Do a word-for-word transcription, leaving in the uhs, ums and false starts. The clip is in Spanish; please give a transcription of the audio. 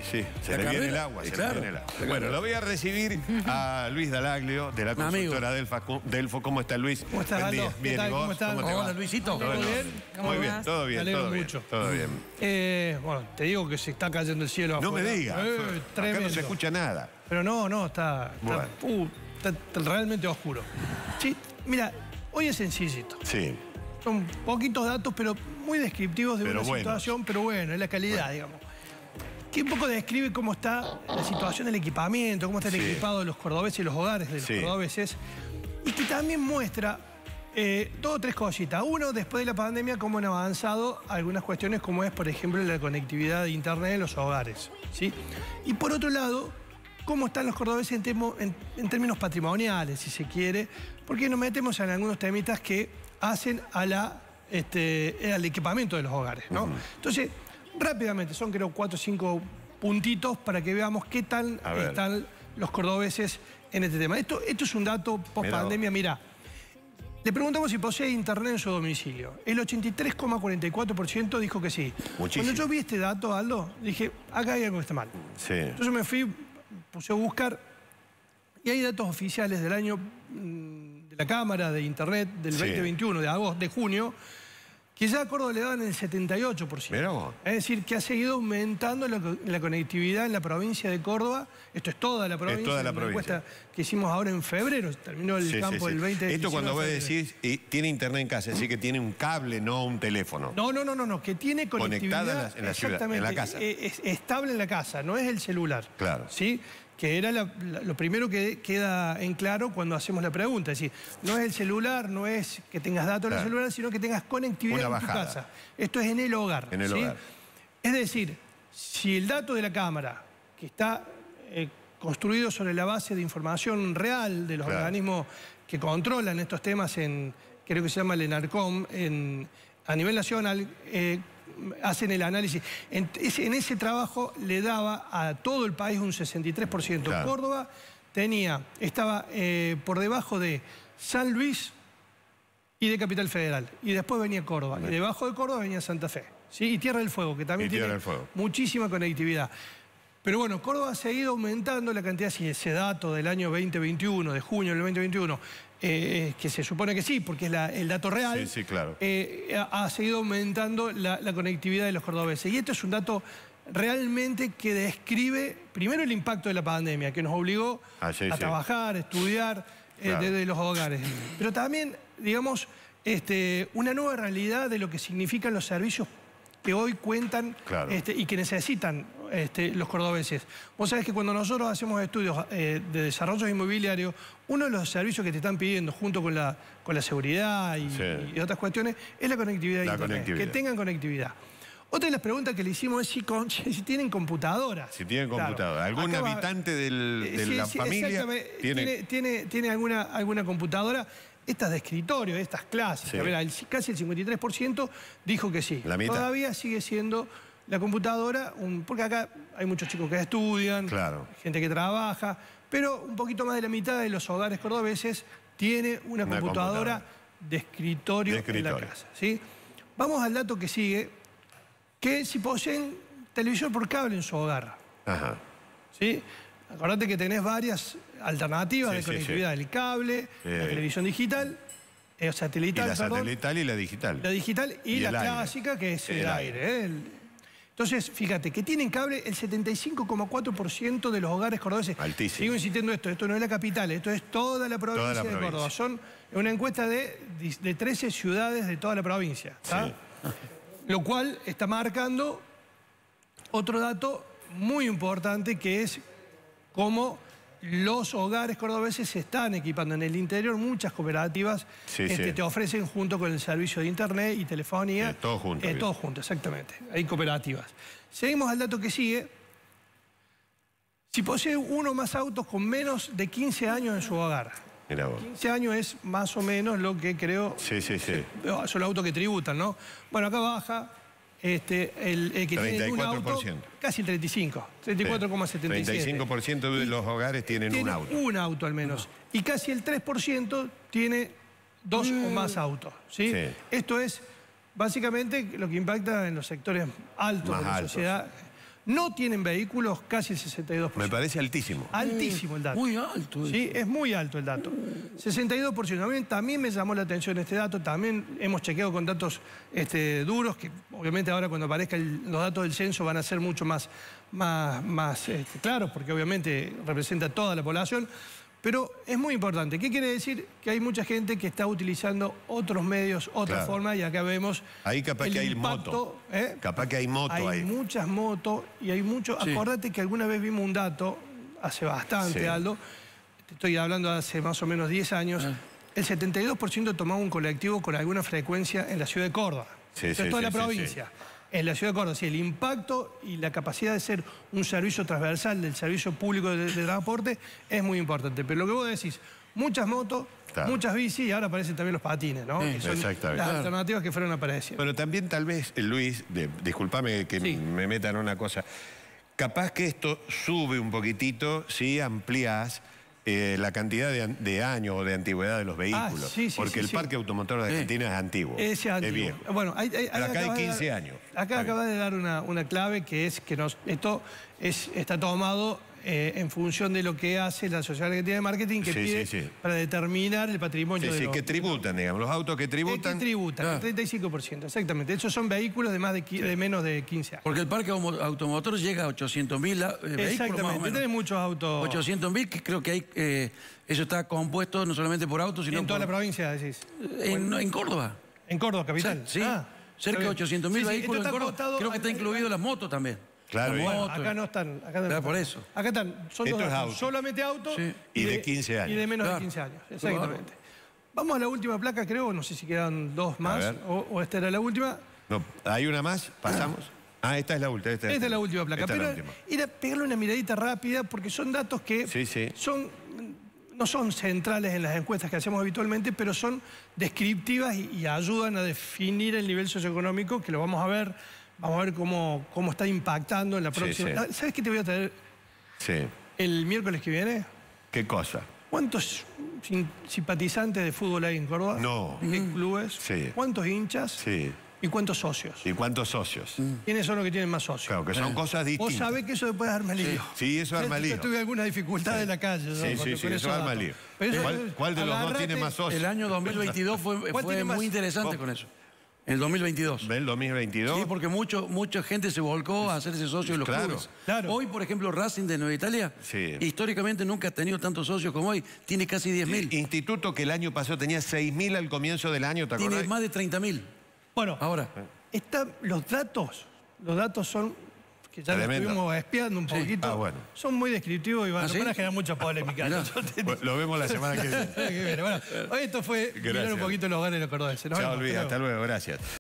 sí, se le viene el agua, se le viene el agua. Bueno, lo voy a recibir a Luis Dallaglio, de la consultora Delfa, Delfo. ¿Cómo está, Luis? ¿Cómo estás, Buen día. Aldo? Bien, ¿y vos? ¿Cómo estás? Hola, Luisito. ¿Todo bien? Muy bien, todo bien, Me alegro todo bien, mucho. todo bien. Eh, bueno, te digo que se está cayendo el cielo No afuera. me digas, Eh, acá tremendo. no se escucha nada. Pero no, no, está, está, Bueno. uh, está, está realmente oscuro. Sí, mira, hoy es sencillito. Sí. Son poquitos datos, pero muy descriptivos de Pero una buenos. situación, pero bueno, es la calidad, Bueno. digamos. Que un poco describe cómo está la situación del equipamiento, cómo está el Sí. equipado de los cordobeses y los hogares de los Sí. cordobeses. Y que también muestra eh, dos o tres cositas. Uno, después de la pandemia, cómo han avanzado algunas cuestiones, como es, por ejemplo, la conectividad de Internet en los hogares, ¿sí? Y por otro lado, cómo están los cordobeses en, temo, en, en términos patrimoniales, si se quiere, porque nos metemos en algunos temitas que hacen a la, este, al equipamiento de los hogares, ¿no? Uh-huh. Entonces, rápidamente, son creo cuatro o cinco puntitos para que veamos qué tal están los cordobeses en este tema. Esto, esto es un dato post pandemia, mira. Le preguntamos si posee internet en su domicilio. El ochenta y tres coma cuarenta y cuatro por ciento dijo que sí. Muchísimo. Cuando yo vi este dato, Aldo, dije, acá hay algo que está mal. Sí. Entonces me fui, puse a buscar, y hay datos oficiales del año de la Cámara de Internet del sí. veinte veintiuno, de agosto, de junio, que ya a Córdoba le daban el setenta y ocho por ciento. Mirá vos. Es decir, que ha seguido aumentando la, la conectividad en la provincia de Córdoba. Esto es toda la provincia. Es toda la una provincia. encuesta que hicimos ahora en febrero, terminó el sí, campo sí, sí. el veinte de Esto cuando vos de decís, y tiene internet en casa, es decir, que tiene un cable, no un teléfono. No, no, no, no, no que tiene conectividad. Conectada en la, en la ciudad, en la casa. Es, es estable en la casa, no es el celular. Claro. ¿Sí? Que era la, la, lo primero que queda en claro cuando hacemos la pregunta. Es decir, no es el celular, no es que tengas datos claro. en el celular, sino que tengas conectividad en tu casa. Esto es en el hogar. En el ¿sí? hogar. Es decir, si el dato de la cámara, que está eh, construido sobre la base de información real de los claro. organismos que controlan estos temas, en creo que se llama el ENARCOM, en, a nivel nacional, eh, hacen el análisis. En ese, en ese trabajo le daba a todo el país un sesenta y tres por ciento. Claro. Córdoba tenía, estaba eh, por debajo de San Luis y de Capital Federal. Y después venía Córdoba. Bien. Y debajo de Córdoba venía Santa Fe. ¿Sí? Y Tierra del Fuego, que también tiene muchísima conectividad. Pero bueno, Córdoba ha seguido aumentando la cantidad, si ese dato del año veinte veintiuno, de junio del veinte veintiuno, eh, que se supone que sí, porque es la, el dato real, sí, sí, claro. eh, ha, ha seguido aumentando la, la conectividad de los cordobeses. Y esto es un dato realmente que describe, primero, el impacto de la pandemia, que nos obligó ah, sí, a sí. trabajar, a estudiar eh, claro. desde los hogares. Pero también, digamos, este, una nueva realidad de lo que significan los servicios que hoy cuentan claro. este, y que necesitan este, los cordobeses. Vos sabés que cuando nosotros hacemos estudios eh, de desarrollo inmobiliario, uno de los servicios que te están pidiendo, junto con la, con la seguridad y, sí. y otras cuestiones, es la conectividad de la Internet, conectividad. que tengan conectividad. Otra de las preguntas que le hicimos es si, con, si tienen computadoras. Si tienen computadoras. Claro. ¿Algún Acá habitante del, de sí, la sí, familia tiene, tiene, tiene, tiene alguna, alguna computadora? Estas de escritorio, estas clásicas, sí. a ver, el, casi el cincuenta y tres por ciento dijo que sí. La mitad. Todavía sigue siendo la computadora, un, porque acá hay muchos chicos que estudian, claro. gente que trabaja, pero un poquito más de la mitad de los hogares cordobeses tiene una, una computadora, computadora. De, escritorio de escritorio en la casa. ¿sí? Vamos al dato que sigue, que si poseen televisor por cable en su hogar. Ajá. ¿Sí? Acordate que tenés varias alternativas sí, de conectividad, sí, sí. el cable, eh, la televisión digital, eh, satelital, y la perdón, satelital y la digital. La digital y, y la clásica, aire. que es el, el aire. aire. ¿eh? El... Entonces, fíjate, que tienen cable el setenta y cinco coma cuatro por ciento de los hogares cordobeses. Altísimo. Sigo insistiendo esto, esto no es la capital, esto es toda la provincia, toda la de provincia. Córdoba. Son una encuesta de, de trece ciudades de toda la provincia. Sí. Lo cual está marcando otro dato muy importante, que es cómo los hogares cordobeses se están equipando. En el interior muchas cooperativas sí, este, sí. te ofrecen junto con el servicio de internet y telefonía. Eh, todo junto. Eh, todo junto, exactamente. Hay cooperativas. Seguimos al dato que sigue. Si posee uno o más autos con menos de quince años en su hogar. Mirá vos. quince años es más o menos lo que creo... Sí, sí, sí. Son los autos que tributan, ¿no? Bueno, acá baja... Este, el, el que treinta y cuatro por ciento. Tiene un auto, casi el treinta y cinco, treinta y cuatro coma setenta y siete. treinta y cinco por ciento de los hogares tienen tiene un auto. un auto al menos. No. Y casi el tres por ciento tiene dos mm. o más autos. ¿sí? Sí. Esto es básicamente lo que impacta en los sectores altos más de la altos. sociedad. no tienen vehículos casi el sesenta y dos por ciento. Me parece altísimo. Altísimo el dato. Muy alto. Sí, es muy alto el dato. sesenta y dos por ciento. A mí también me llamó la atención este dato. También hemos chequeado con datos este, duros, que obviamente ahora cuando aparezcan los datos del censo van a ser mucho más, más, más este, claros, porque obviamente representa toda la población. Pero es muy importante. ¿Qué quiere decir? Que hay mucha gente que está utilizando otros medios, otras Claro. formas, y acá vemos Ahí capaz el que hay impacto, moto. ¿eh? Capaz que hay moto hay ahí. muchas motos y hay mucho... Sí. Acordate que alguna vez vimos un dato, hace bastante, Sí. Aldo, te estoy hablando de hace más o menos diez años, Ah. el setenta y dos por ciento tomaba un colectivo con alguna frecuencia en la ciudad de Córdoba. Sí, Esto sí, es toda sí, la sí, provincia. En la ciudad de Córdoba, sí, el impacto y la capacidad de ser un servicio transversal del servicio público de, de transporte es muy importante. Pero lo que vos decís, muchas motos, Claro. muchas bicis y ahora aparecen también los patines, ¿no? Sí, Que son exactamente. las Claro. alternativas que fueron apareciendo. Pero también tal vez, eh, Luis, de- discúlpame que Sí. me meta en una cosa, capaz que esto sube un poquitito si amplías eh, la cantidad de, an- de años o de antigüedad de los vehículos. Ah, sí, sí, porque sí, el sí. parque automotor de Sí. Argentina es antiguo. Ese es antiguo. viejo. Bueno, hay, hay- Pero acá hay acabas de quince dar- años. Acá Está acabas de dar una, una clave que es que nos, esto es, está tomado eh, en función de lo que hace la Sociedad Argentina de Marketing, que Sí, pide sí, sí. para determinar el patrimonio Sí, de sí, los... que tributan, digamos. Los autos que Eh, tributan. que tributan, Claro. el treinta y cinco por ciento, exactamente. Esos son vehículos de, más de, qui- de menos de quince años. Porque el parque aumo- automotor llega a ochocientos mil vehículos más o Exactamente, menos. tenés muchos autos ochocientos mil, que creo que hay, eh, eso está compuesto no solamente por autos, sino en toda la por, provincia, decís. en, en Córdoba. En Córdoba, capital. Sí, Ah, cerca de está bien. ochocientos mil Sí, sí, vehículos esto en está Córdoba. acotado Creo que está a- incluido las motos también. Claro, Las y- Bueno, motos. acá no están. Acá, no Claro, están. por eso. Acá están, son Esto todos es auto. solamente autos Sí. Y de quince años. Y de menos Claro. de quince años, exactamente. Vamos a la última placa, creo, no sé si quedan dos más, ver. o, o esta era la última. No, ¿hay una más? ¿Pasamos? Ah, esta es la última. Esta, Esta es la última placa. Esta es la Pero última. era pegarle una miradita rápida porque son datos que Sí, sí. son, no son centrales en las encuestas que hacemos habitualmente, pero son descriptivas y, y ayudan a definir el nivel socioeconómico, que lo vamos a ver. Vamos a ver cómo, cómo está impactando en la Sí, próxima. sí. Ah, ¿Sabes qué te voy a traer Sí. el miércoles que viene? ¿Qué cosa? ¿Cuántos sim- simpatizantes de fútbol hay en Córdoba? No. ¿De qué clubes? Sí. ¿Cuántos hinchas? Sí. ¿Y cuántos socios? ¿Y cuántos socios? ¿Quiénes son los que tienen más socios? Claro, que son cosas Vos distintas. sabés que eso después arma lío. Sí, eso arma Yo- lío. Yo tuve alguna dificultad en la calle. ¿no? Sí, Con- sí, con sí, esos eso arma datos. lío. Pero eso- ¿Cuál, cuál de los dos agarrate- tiene más socios? El año dos mil veintidós fue, ¿Cuál fue tiene más? muy interesante con eso. El dos mil veintidós. ¿Del dos mil veintidós? Sí, porque mucho, mucha gente se volcó a hacerse socio de los Claro, clubes. claro. Hoy, por ejemplo, Racing de Nueva Italia, Sí. históricamente nunca ha tenido tantos socios como hoy. Tiene casi diez mil. Instituto que el año pasado tenía seis mil al comienzo del año, ¿te acordás? Tiene más de treinta mil. Bueno, Ahora. están los datos. Los datos son, que ya los Tremendo. estuvimos espiando un poquito, Ah, bueno. son muy descriptivos y van, ¿Ah, sí? van a generar mucha polémica. Mirá. ¿no? Yo te- Bueno, lo vemos la semana que viene. Bueno, esto fue mirar un Gracias. poquito los hogares de los cordobeses. Nos Chao, vemos. Luis, Hasta hasta luego. luego, gracias.